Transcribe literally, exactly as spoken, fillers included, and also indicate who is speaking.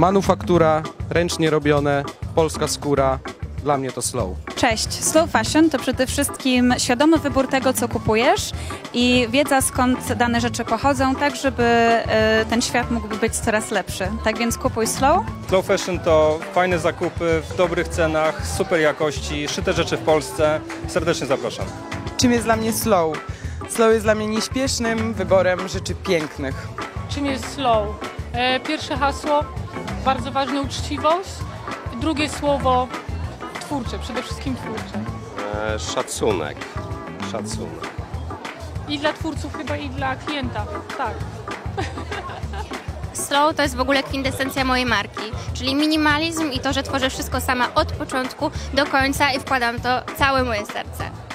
Speaker 1: manufaktura, ręcznie robione, polska skóra. Dla mnie to slow.
Speaker 2: Cześć. Slow fashion to przede wszystkim świadomy wybór tego, co kupujesz i wiedza, skąd dane rzeczy pochodzą, tak żeby y, ten świat mógł być coraz lepszy. Tak więc kupuj slow.
Speaker 3: Slow fashion to fajne zakupy w dobrych cenach, super jakości, szyte rzeczy w Polsce. Serdecznie zapraszam.
Speaker 4: Czym jest dla mnie slow? Slow jest dla mnie nieśpiesznym wyborem rzeczy pięknych.
Speaker 5: Czym jest slow? E, pierwsze hasło, bardzo ważne, uczciwość. Drugie słowo, twórcze, przede wszystkim twórcze.
Speaker 6: E, szacunek. Szacunek.
Speaker 5: I dla twórców chyba, i dla klienta, tak.
Speaker 7: Slow to jest w ogóle kwintesencja mojej marki, czyli minimalizm i to, że tworzę wszystko sama od początku do końca i wkładam to całe moje serce.